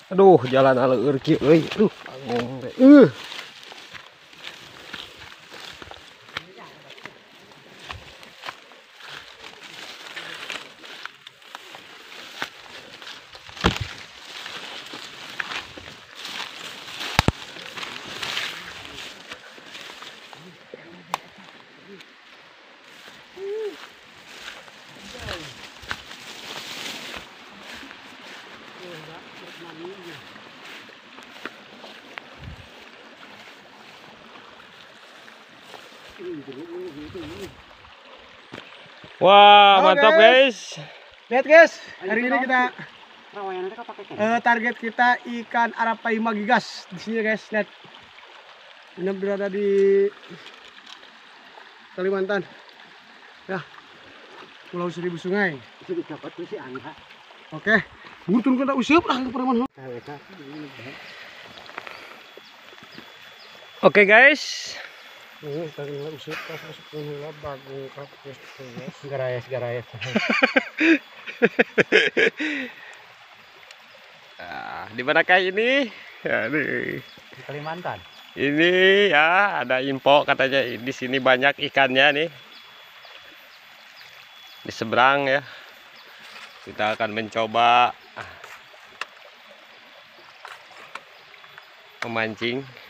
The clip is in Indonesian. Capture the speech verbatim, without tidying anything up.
Aduh, jalan aleur kieu euy. Aduh, bangung teh. Uh. Wah, Halo, mantap guys. guys. Lihat guys, hari ini kita uh, target kita ikan arapaima magigas di sini guys. Lihat, ini berada di Kalimantan. Ya, Pulau Seribu Sungai. Oke, buntun kita usiap lah ke perempuan. Oke guys. Ini tadi nggak usiap pas masuk ke nila bagung kapus guys. Garayas garayas. Nah, di manakah ini? Aduh. Di Kalimantan. Ini ya ada info katanya di sini banyak ikannya nih. Di seberang ya. Kita akan mencoba memancing.